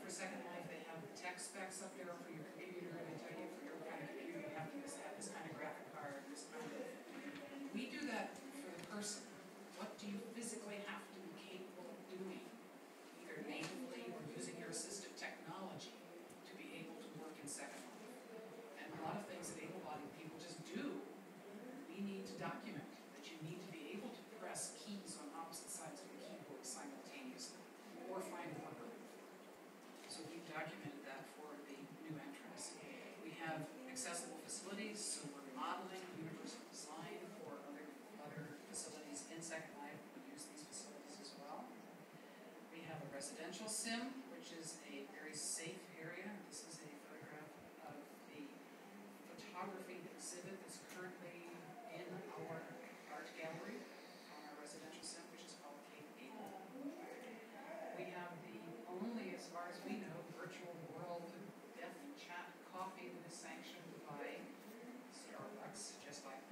for Second Life, they have the tech specs up there for your computer, and they tell you for your kind of computer you have to have this kind of graphic card, this kind of. We do that for the person. What do you physically have to be capable of doing, either natively or using your assistive technology, to be able to work in Second Life? And a lot of things that able-bodied people just do, we need to document that you need to be able to press keys on opposite sides of the keyboard simultaneously, or find a workaround. So we've documented that for the new entrants. We have accessible facilities, so we're modeling universal design for other facilities in Second Life. We use these facilities as well. We have a residential sim, which is a very safe area. This is a photograph of the photography exhibit that's currently in our art gallery on our residential sim, which is called Cape Able. We have the only, as far as we know, virtual world death chat coffee that is sanctioned by Starbucks, just like